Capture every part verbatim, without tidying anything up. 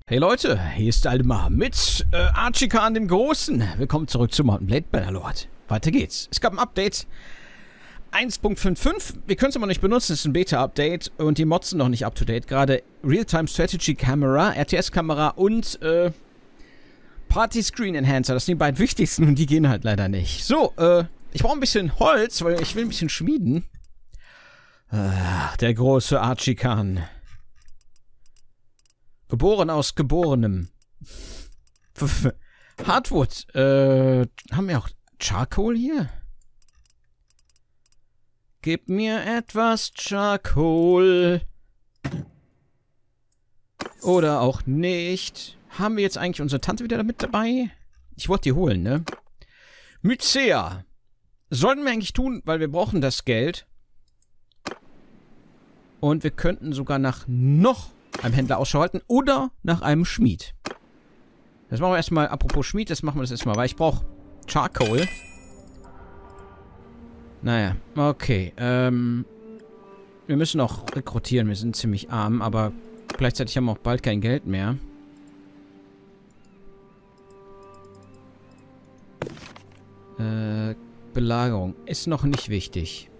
Hey Leute, hier ist Aldemar mit äh, Archie-Khan dem Großen. Willkommen zurück zu Mount and Blade Bannerlord. Weiter geht's. Es gab ein Update. eins Punkt fünf Punkt fünf. Wir können es aber nicht benutzen, es ist ein Beta-Update und die Mods sind noch nicht up-to-date. Gerade Real-Time Strategy Camera, R T S-Kamera und äh, Party Screen Enhancer. Das sind die beiden wichtigsten und die gehen halt leider nicht. So, äh, ich brauche ein bisschen Holz, weil ich will ein bisschen schmieden. Äh, der große Archie-Khan. Geboren aus Geborenem. Hardwood. Äh, haben wir auch Charcoal hier? Gib mir etwas Charcoal. Oder auch nicht. Haben wir jetzt eigentlich unsere Tante wieder mit dabei? Ich wollte die holen, ne? Mycea. Sollten wir eigentlich tun, weil wir brauchen das Geld. Und wir könnten sogar nach noch einem Händler Ausschau halten oder nach einem Schmied. Das machen wir erstmal, apropos Schmied, das machen wir das erstmal, weil ich brauche Charcoal. Naja, okay. Ähm, wir müssen auch rekrutieren, wir sind ziemlich arm, aber gleichzeitig haben wir auch bald kein Geld mehr. Äh, Belagerung ist noch nicht wichtig.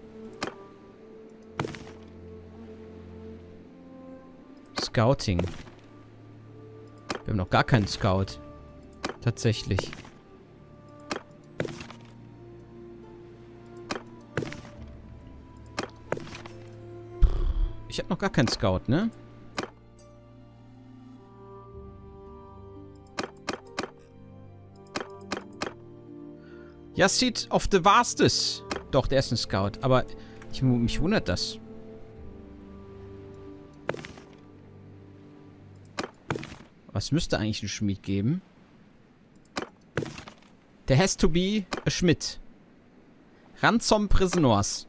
Scouting. Wir haben noch gar keinen Scout. Tatsächlich. Ich habe noch gar keinen Scout, ne? Yassid of the Vastes. Doch, der ist ein Scout. Aber ich, mich wundert das. Was müsste eigentlich ein Schmied geben? There has to be a Schmied. Ransom Prisoners.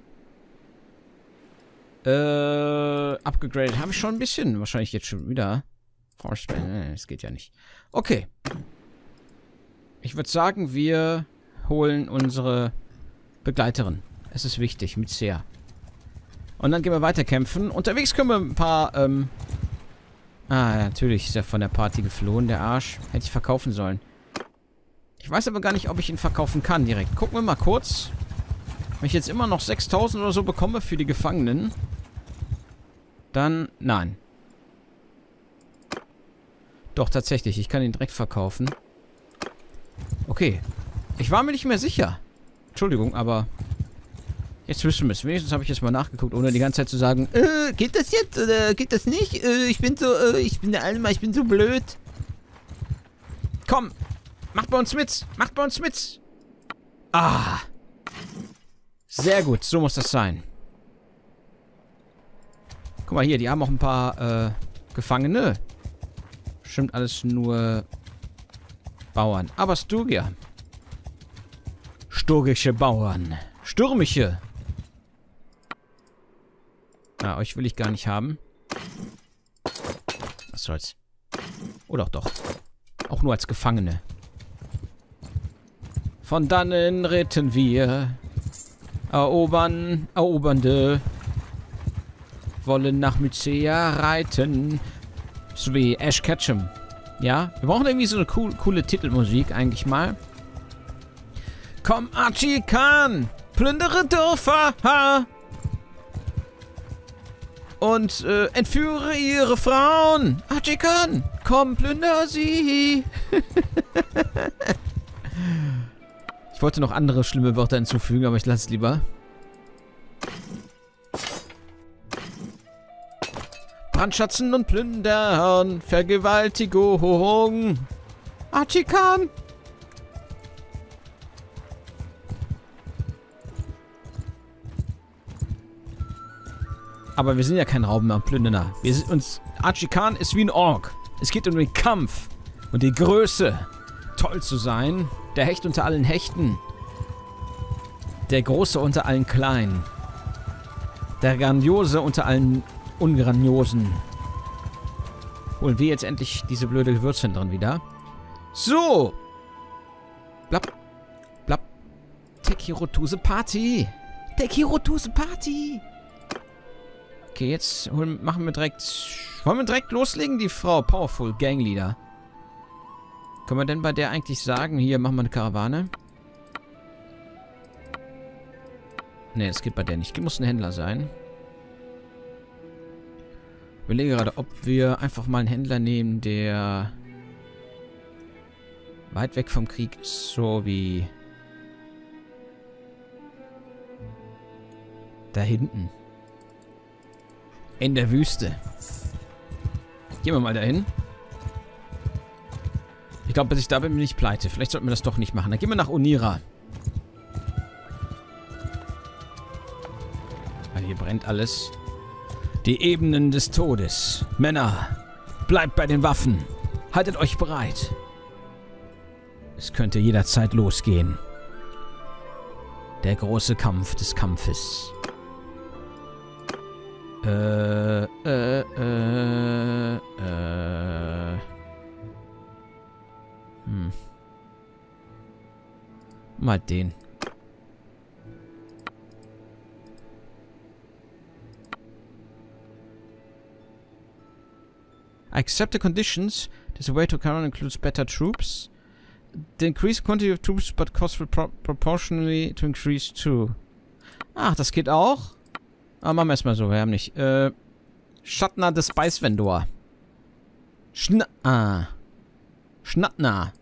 Äh, upgegradet. Habe ich schon ein bisschen. Wahrscheinlich jetzt schon wieder. Forceman. Das geht ja nicht. Okay. Ich würde sagen, wir holen unsere Begleiterin. Es ist wichtig. Mit Mycea. Und dann gehen wir weiter kämpfen. Unterwegs können wir ein paar, ähm... Ah, natürlich ist er von der Party geflohen, der Arsch. Hätte ich verkaufen sollen. Ich weiß aber gar nicht, ob ich ihn verkaufen kann direkt. Gucken wir mal kurz. Wenn ich jetzt immer noch sechstausend oder so bekomme für die Gefangenen, dann... Nein. Doch, tatsächlich. Ich kann ihn direkt verkaufen. Okay. Ich war mir nicht mehr sicher. Entschuldigung, aber... Jetzt wissen wir es. Wenigstens habe ich jetzt mal nachgeguckt, ohne die ganze Zeit zu sagen, äh, geht das jetzt oder geht das nicht? Äh, ich bin so, äh, ich bin der Alma, ich bin so blöd. Komm, macht bei uns mit, macht bei uns mit. Ah. Sehr gut, so muss das sein. Guck mal hier, die haben auch ein paar, äh, Gefangene. Bestimmt alles nur Bauern. Aber Sturgier. Sturgische Bauern. Stürmische. Na, euch will ich gar nicht haben. Was soll's. Oder auch doch. Auch nur als Gefangene. Von dannen retten wir. Erobern, Erobernde. Wollen nach Mycea reiten. So wie Ash Ketchum. Ja, wir brauchen irgendwie so eine cool, coole Titelmusik eigentlich mal. Komm, Archie-Khan! Plündere Dörfer! Ha! Und äh, entführe ihre Frauen! Archie-Khan! Komm, plündere sie! Ich wollte noch andere schlimme Wörter hinzufügen, aber ich lasse es lieber. Brandschatzen und Plündern! Vergewaltigung! Archie-Khan! Aber wir sind ja kein Rauben und Plünderer. Wir sind uns... Archie-Khan ist wie ein Ork. Es geht um den Kampf und die Größe. Toll zu sein. Der Hecht unter allen Hechten. Der Große unter allen Kleinen. Der Grandiose unter allen Ungrandiosen. Holen wir jetzt endlich diese blöde Gewürzhändlerin wieder. So. Blapp. Blapp. Tekirotuse Party. Tekirotuse Party. Okay, jetzt holen, machen wir direkt Wollen wir direkt loslegen, die Frau Powerful Gangleader? Können wir denn bei der eigentlich sagen, hier, machen wir eine Karawane? Ne, das geht bei der nicht. Muss ein Händler sein. Ich überlege gerade, ob wir einfach mal einen Händler nehmen, der weit weg vom Krieg ist, so wie da hinten. In der Wüste. Gehen wir mal dahin. Ich glaube, bis ich da bin, bin ich pleite. Vielleicht sollten wir das doch nicht machen. Dann gehen wir nach Onira. Weil hier brennt alles. Die Ebenen des Todes. Männer, bleibt bei den Waffen. Haltet euch bereit. Es könnte jederzeit losgehen. Der große Kampf des Kampfes. Äh, äh, äh, äh. Hm. Mal den. I accept the conditions. This way to Caron includes better troops. The increased quantity of troops, but cost will pro proportionally to increase too. Ach, das geht auch? Ah, machen wir erstmal so. Wir haben nicht. Äh, Schattner des Spice Vendor. Schna... Ah. Schnattner.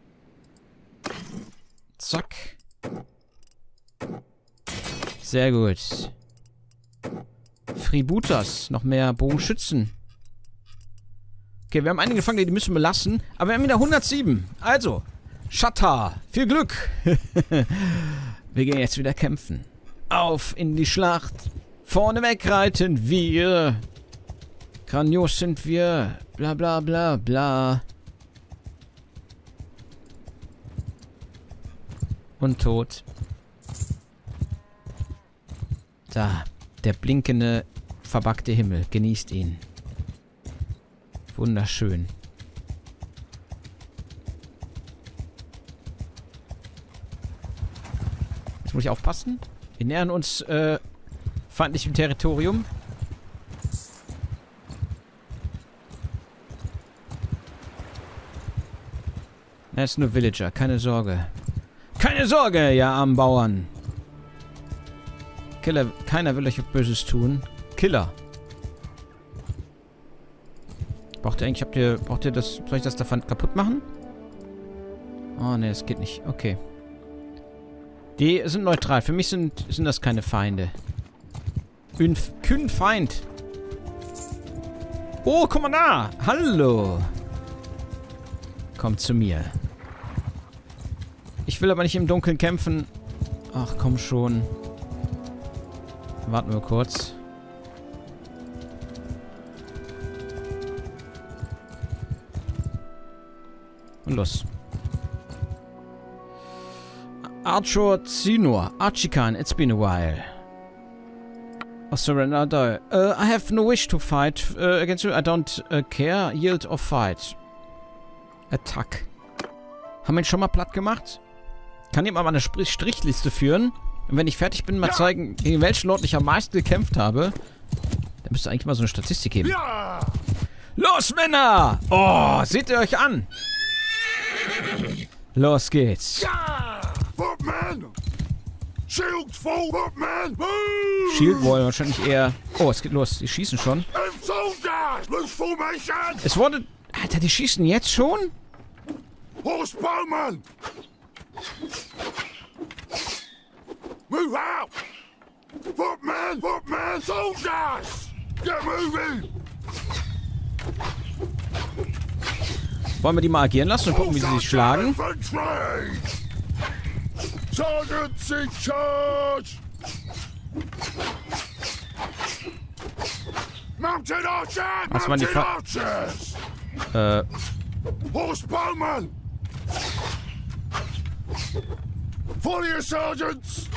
Zack. Sehr gut. Freebooters. Noch mehr Bogenschützen. Okay, wir haben einige gefangen, die müssen wir lassen. Aber wir haben wieder hundertsieben. Also, Shatta. Viel Glück. Wir gehen jetzt wieder kämpfen. Auf in die Schlacht. Vorne weg reiten wir. Grandios sind wir. Bla bla bla bla. Und tot. Da. Der blinkende, verbackte Himmel. Genießt ihn. Wunderschön. Jetzt muss ich aufpassen. Wir nähern uns äh, feindlichem Territorium. Er ist nur Villager, keine Sorge. Keine Sorge, ihr armen Bauern. Killer, keiner will euch Böses tun. Killer. Braucht ihr eigentlich, habt ihr, braucht ihr das, soll ich das davon kaputt machen? Oh ne, das geht nicht. Okay. Die sind neutral. Für mich sind, sind das keine Feinde. Kühn Feind. Oh, guck mal da. Hallo. Kommt zu mir. Ich will aber nicht im Dunkeln kämpfen. Ach, komm schon. Warten wir kurz. Und los. Archer Zinor. Archikan, it's been a while. Oh, surrender. Uh, I have no wish to fight uh, against you. I don't uh, care. Yield or fight. Attack. Haben wir ihn schon mal platt gemacht? Kann jemand mal eine Strichliste führen? Und wenn ich fertig bin, mal zeigen, gegen welchen Lord ich am meisten gekämpft habe. Da müsste eigentlich mal so eine Statistik geben. Ja. Los, Männer! Oh, seht ihr euch an! Los geht's. Ja. Shield Wall wahrscheinlich eher... Oh, es geht los. Die schießen schon. Es wurde... Alter, die schießen jetzt schon? Horseman! Move out! Footman! Footman! Soldiers! Get moving! Wollen wir die mal agieren lassen und gucken, wie sie sich schlagen? Sergeants in charge! Mounted archers! Was waren die Mounted Fa archers! Äh... Horsebowmen! Follow your sergeants!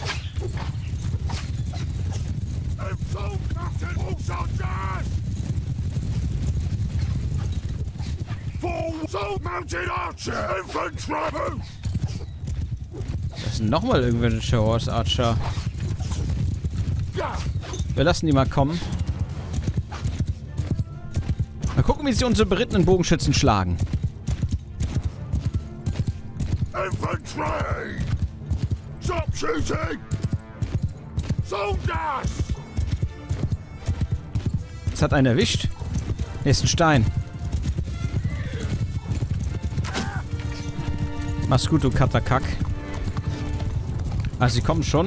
And so mounted horse soldiers! Full so mounted archer! Infantry! Das sind nochmal irgendwelche Horse Archer. Wir lassen die mal kommen. Mal gucken, wie sie unsere berittenen Bogenschützen schlagen. Infantry! Stop shooting! Soldiers! Das hat einen erwischt. Hier ist ein Stein. Mach's gut, du Katakak. Also, sie kommen schon.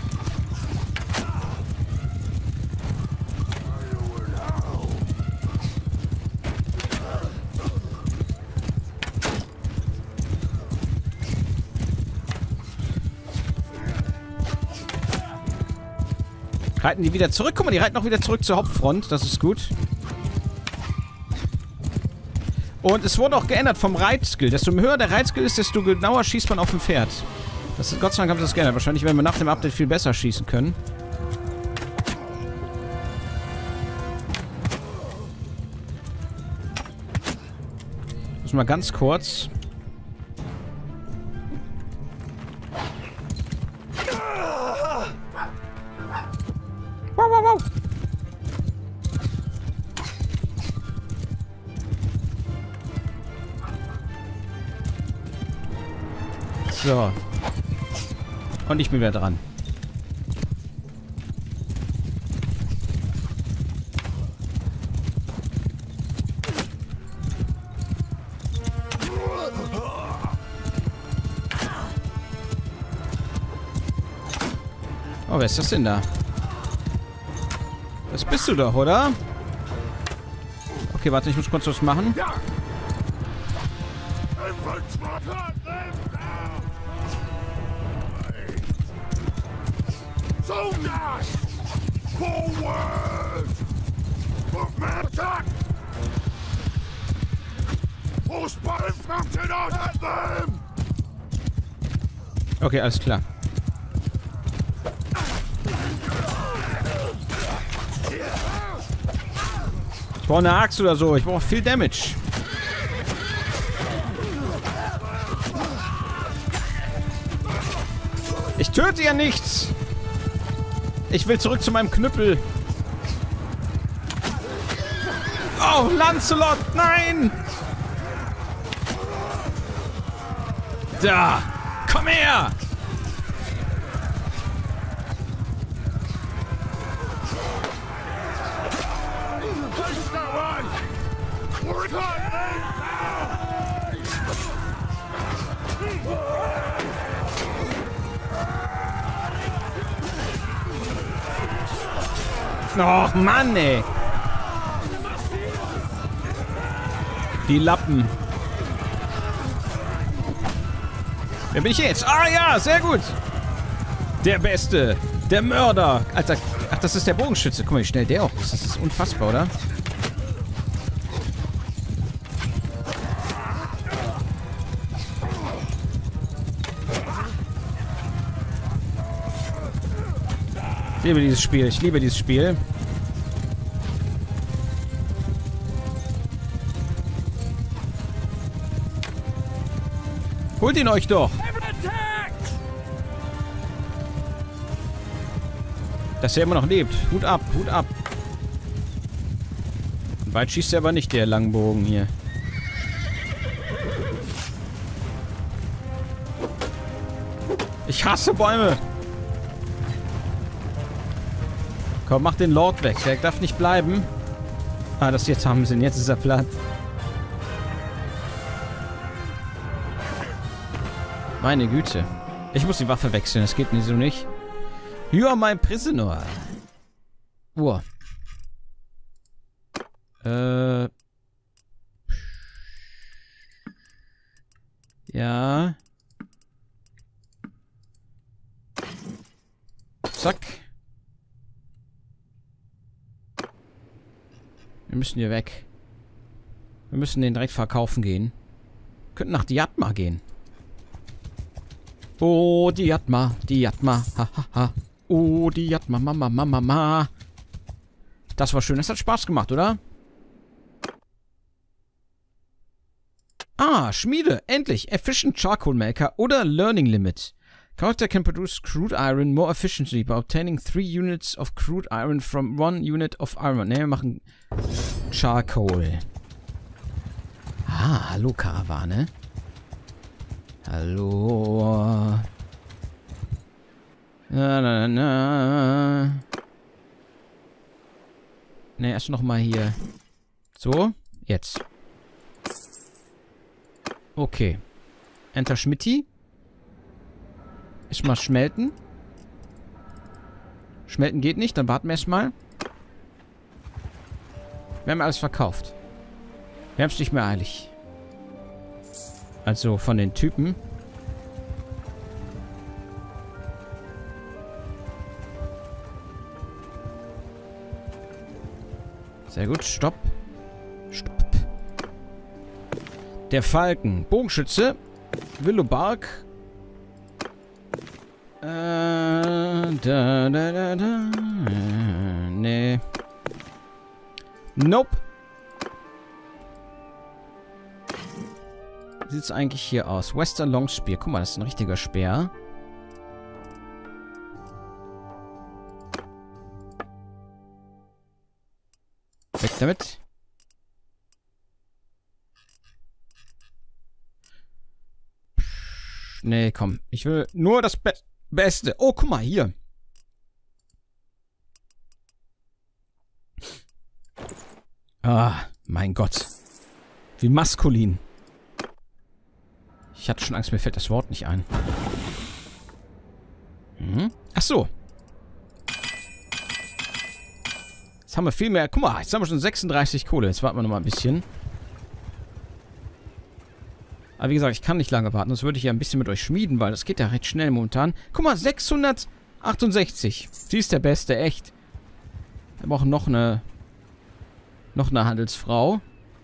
Reiten die wieder zurück? Guck mal, die reiten auch wieder zurück zur Hauptfront. Das ist gut. Und es wurde auch geändert vom Reitskill. Desto höher der Reitskill ist, desto genauer schießt man auf dem Pferd. Das ist, Gott sei Dank haben sie das geändert. Wahrscheinlich werden wir nach dem Update viel besser schießen können. Ich muss mal ganz kurz... Wow, wow, wow. So. Und ich bin wieder dran. Oh, wer ist das denn da? Das bist du doch, oder? Okay, warte, ich muss kurz was machen. Soldiers! Forward! Movement attack! Horsepower mounted out at them! Okay, alles klar. Ich brauche eine Axt oder so. Ich brauche viel Damage. Ich töte ja nichts. Ich will zurück zu meinem Knüppel. Oh, Lancelot, nein! Da! Komm her! Och, Mann, ey. Die Lappen. Wer bin ich jetzt? Ah, ja, sehr gut. Der Beste. Der Mörder. Alter, ach, das ist der Bogenschütze. Guck mal, wie schnell der auch ist. Das ist unfassbar, oder? Ich liebe dieses Spiel. Ich liebe dieses Spiel. Holt ihn euch doch! Dass er immer noch lebt. Hut ab, Hut ab. Und weit schießt er aber nicht, der Langbogen hier. Ich hasse Bäume! Komm, mach den Lord weg. Der darf nicht bleiben. Ah, das jetzt haben sie ihn. Jetzt ist er platt. Meine Güte. Ich muss die Waffe wechseln. Das geht mir so nicht. You are my prisoner. Uah. Äh. Ja. Zack. Wir müssen hier weg. Wir müssen den direkt verkaufen gehen. Wir könnten nach Diatma gehen. Oh, Diatma, Diatma, ha, ha, ha. Oh, Diatma, mama, mama, mama. Das war schön. Das hat Spaß gemacht, oder? Ah, Schmiede. Endlich. Efficient Charcoal Maker oder Learning Limit. Character can produce crude iron more efficiently by obtaining three units of crude iron from one unit of iron. Ne, wir machen Charcoal. Ah, hallo Karawane. Hallo. Na, na, na. Ne, erst noch mal hier. So, jetzt. Okay. Enter Schmitti. Erstmal schmelten. Schmelten geht nicht, dann warten wir erstmal. Wir haben alles verkauft. Wir haben es nicht mehr eilig. Also von den Typen. Sehr gut, stopp. Stopp. Der Falken. Bogenschütze. Willow Bark. Äh, da, da, da, da. Äh, nee. Nope. Wie sieht's eigentlich hier aus? Western Long Spear. Guck mal, das ist ein richtiger Speer. Weg damit. Nee, komm. Ich will nur das Be Beste. Oh, guck mal, hier. Ah, mein Gott. Wie maskulin. Ich hatte schon Angst, mir fällt das Wort nicht ein. Hm? Ach so. Jetzt haben wir viel mehr. Guck mal, jetzt haben wir schon sechsunddreißig Kohle. Jetzt warten wir noch mal ein bisschen. Aber wie gesagt, ich kann nicht lange warten. Sonst würde ich ja ein bisschen mit euch schmieden, weil das geht ja recht schnell momentan. Guck mal, sechshundertachtundsechzig. Sie ist der Beste, echt. Wir brauchen noch eine... Noch eine Handelsfrau.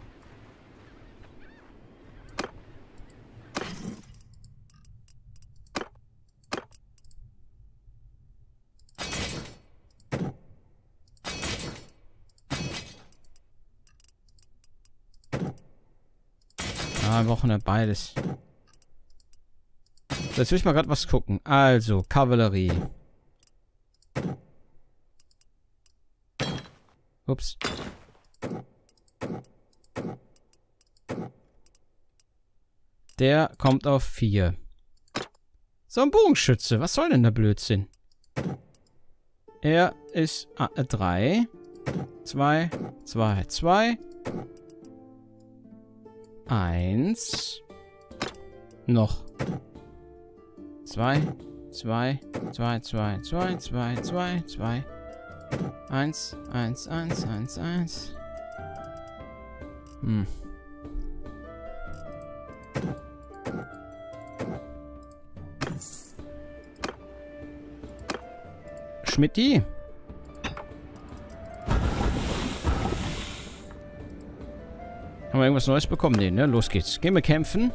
Ah, wir brauchen ja beides. So, jetzt will ich mal gerade was gucken. Also, Kavallerie. Ups. Der kommt auf vier. So, ein Bogenschütze. Was soll denn der Blödsinn? Er ist drei. zwei, zwei, zwei. Eins. Noch. Zwei, zwei, zwei, zwei, zwei, zwei, zwei, zwei. Eins, eins, eins, eins, eins. Hm. Schmidti. Haben wir irgendwas Neues bekommen? Nee, ne? Los geht's. Gehen wir kämpfen.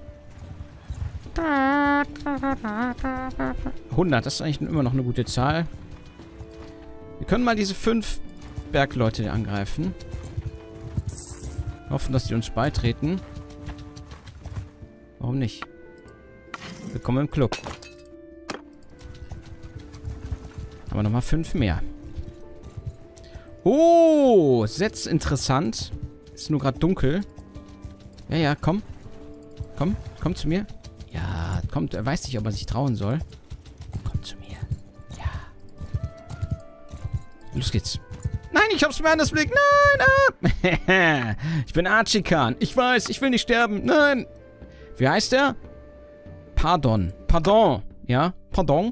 hundert, das ist eigentlich immer noch eine gute Zahl. Wir können mal diese fünf Bergleute angreifen. Hoffen, dass die uns beitreten. Warum nicht? Willkommen im Club. Aber nochmal fünf mehr. Oh, Setz interessant. Ist nur gerade dunkel. Ja, ja, komm. Komm, komm zu mir. Ja, kommt. Er weiß nicht, ob er sich trauen soll. Komm zu mir. Ja. Los geht's. Nein, ich hab's mir anders Blick. Nein, ah. Ich bin Archie-Khan. Ich weiß, ich will nicht sterben. Nein. Wie heißt er? Pardon. Pardon. Ja, pardon.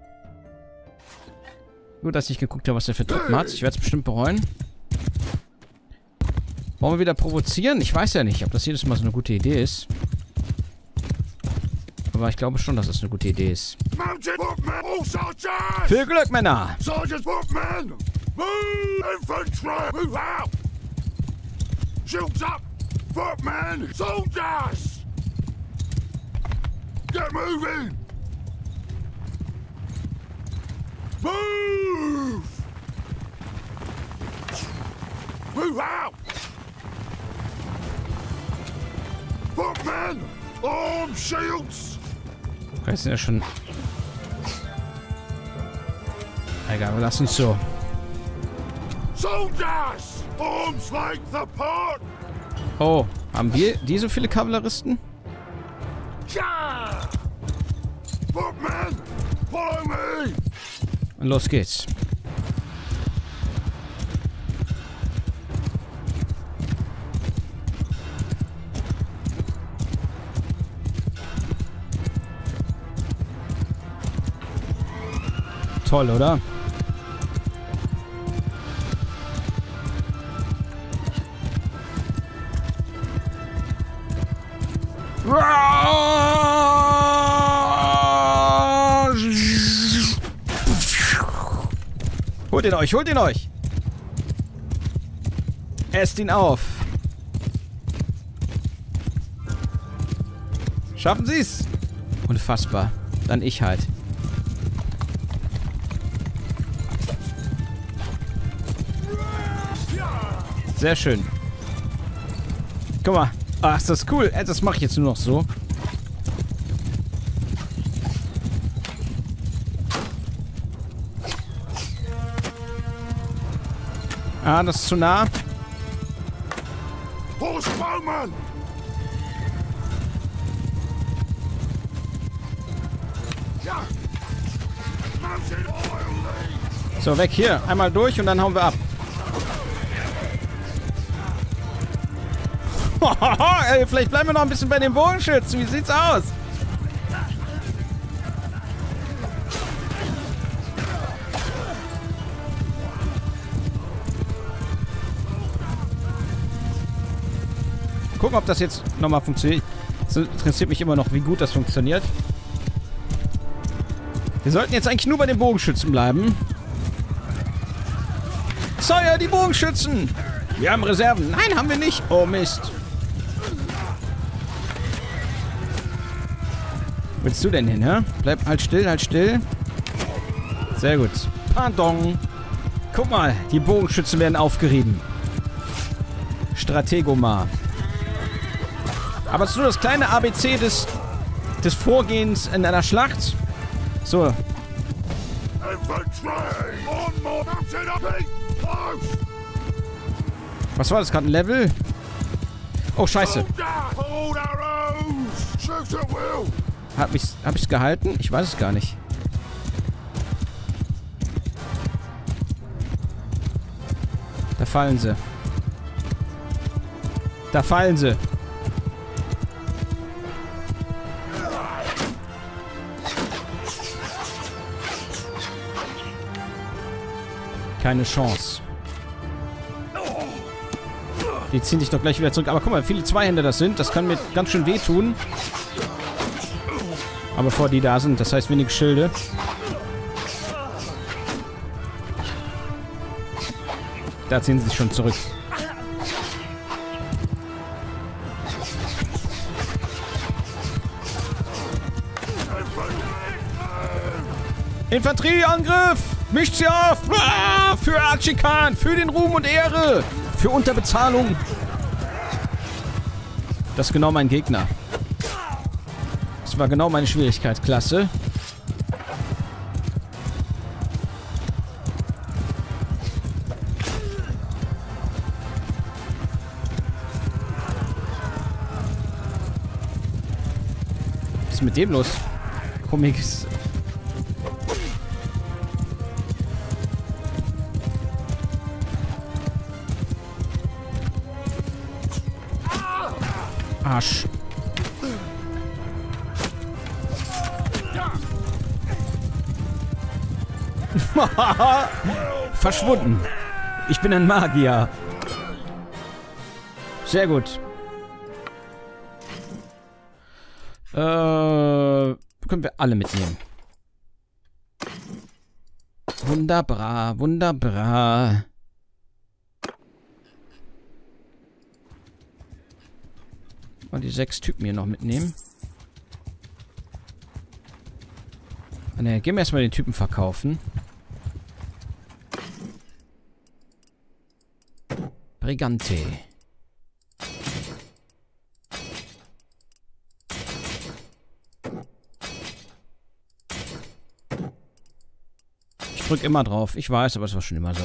Gut, dass ich geguckt habe, was er für Truppen hat. Ich werde es bestimmt bereuen. Wollen wir wieder provozieren? Ich weiß ja nicht, ob das jedes Mal so eine gute Idee ist. Aber ich glaube schon, dass es das eine gute Idee ist. Viel Glück, Männer! Soldiers, footmen! Move! Infantry! Move out! Shields up! Footmen! Soldiers! Get moving! Move! Move out! Footmen! Arm shields! Das sind ja schon Egal, lass uns so. Soldiers! Arms like the part! Oh, haben wir die so viele Kavalleristen? Yeah! Footmen! Follow me! Und los geht's. Toll, oder? Holt ihn euch, holt ihn euch! Esst ihn auf! Schaffen Sie's! Unfassbar. Dann ich halt. Sehr schön. Guck mal. Ach, ist das cool. Das mache ich jetzt nur noch so. Ah, das ist zu nah. Horseman! So, weg hier. Einmal durch und dann hauen wir ab. Ey, vielleicht bleiben wir noch ein bisschen bei den Bogenschützen. Wie sieht's aus? Gucken, ob das jetzt nochmal funktioniert. Das interessiert mich immer noch, wie gut das funktioniert. Wir sollten jetzt eigentlich nur bei den Bogenschützen bleiben. Sire, die Bogenschützen! Wir haben Reserven. Nein, haben wir nicht. Oh, Mist. Wo willst du denn hin, hä? Bleib, halt still, halt still. Sehr gut. Pardon. Guck mal, die Bogenschützen werden aufgerieben. Strategomar. Aber es ist nur das kleine A B C des, des Vorgehens in einer Schlacht. So. Was war das gerade? Ein Level? Oh, scheiße. Hab ich's, hab ich's gehalten? Ich weiß es gar nicht. Da fallen sie. Da fallen sie. Keine Chance. Die ziehen sich doch gleich wieder zurück. Aber guck mal, viele Zweihänder das sind. Das kann mir ganz schön wehtun. Aber bevor die da sind, das heißt wenig Schilde. Da ziehen sie sich schon zurück. Infanterieangriff! Mischt sie auf! Ah, für Archikan! Für den Ruhm und Ehre! Für Unterbezahlung! Das ist genau mein Gegner. Das war genau meine Schwierigkeitsklasse. Was ist mit dem los? Komisches. Arsch. Verschwunden. Ich bin ein Magier. Sehr gut. Äh, können wir alle mitnehmen. Wunderbar, wunderbar. Und die sechs Typen hier noch mitnehmen. Ne, gehen wir erstmal den Typen verkaufen. Brigante. Ich drück immer drauf. Ich weiß, aber es war schon immer so.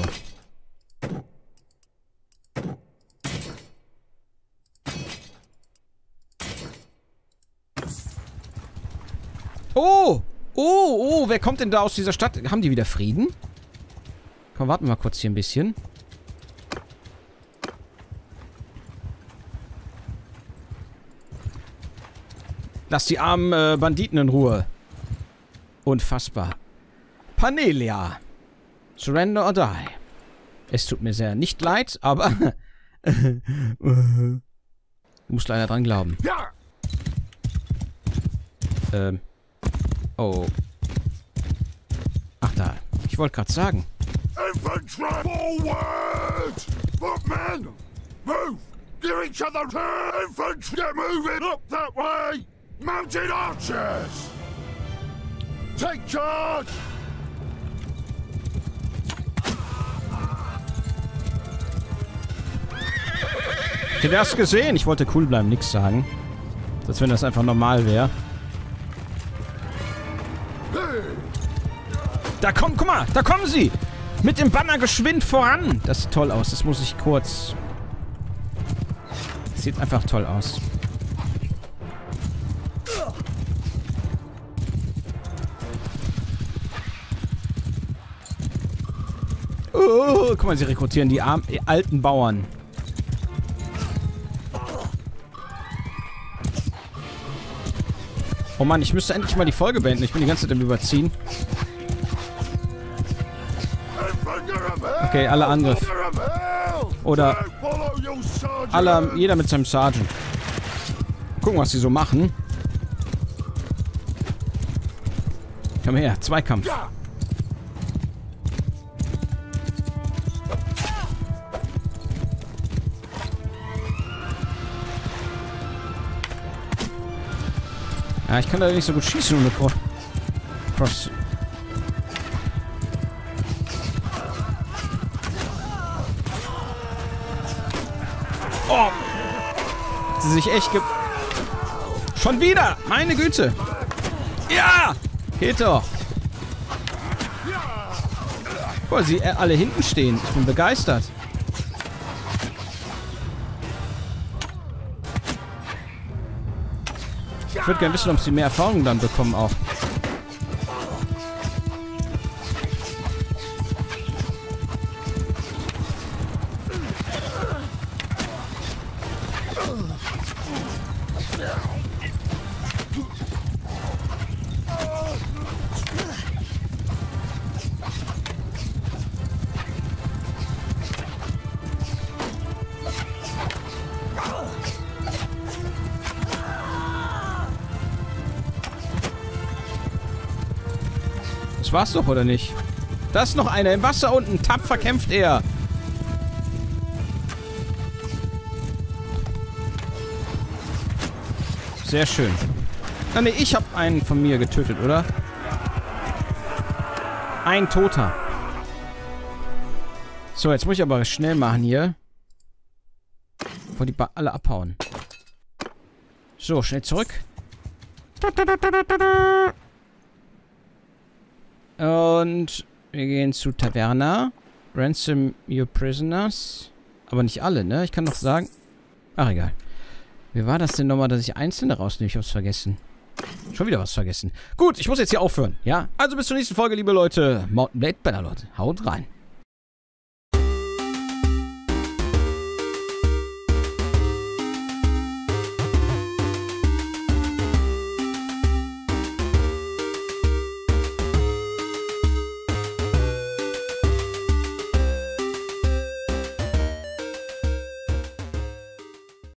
Oh! Oh, oh, wer kommt denn da aus dieser Stadt? Haben die wieder Frieden? Komm, warten wir mal kurz hier ein bisschen. Lass die armen äh, Banditen in Ruhe. Unfassbar. Panelia. Surrender or die. Es tut mir sehr nicht leid, aber... du musst leider dran glauben. Ähm... Oh. Ach da. Ich wollte gerade sagen. Infantry forward! Look, men! Move! Give each other turn! Infantry! Get moving! Up that way! Mounted archers! Take charge! Ich hätte erst gesehen. Ich wollte cool bleiben, nichts sagen. Als wenn das einfach normal wäre. Da kommen, guck mal, da kommen sie! Mit dem Banner geschwind voran! Das sieht toll aus, das muss ich kurz... Das sieht einfach toll aus. Oh, guck mal, sie rekrutieren die, armen, die alten Bauern. Oh Mann, ich müsste endlich mal die Folge beenden. Ich bin die ganze Zeit im Überziehen. Okay, alle Angriff. Oder alle, jeder mit seinem Sergeant. Gucken, was sie so machen. Komm her, Zweikampf. Ja, ich kann da nicht so gut schießen ohne Cross. Oh! Sie sich echt ge... Schon wieder! Meine Güte! Ja! Geht doch! Boah, sie äh, alle hinten stehen. Ich bin begeistert. Ich würde gerne wissen, ob sie mehr Erfahrung dann bekommen auch. Das war's doch, oder nicht? Da ist noch einer im Wasser unten. Tapfer kämpft er. Sehr schön. Ah, ne, ich habe einen von mir getötet, oder? Ein Toter. So, jetzt muss ich aber schnell machen hier. Bevor die ba alle abhauen. So, schnell zurück. Und wir gehen zu Taverna. Ransom your prisoners. Aber nicht alle, ne? Ich kann doch sagen... Ach, egal. Wie war das denn nochmal, dass ich Einzelne rausnehme? Ich hab's vergessen. Schon wieder was vergessen. Gut, ich muss jetzt hier aufhören, ja? Also bis zur nächsten Folge, liebe Leute. Mountain Blade Bannerlord. Haut rein.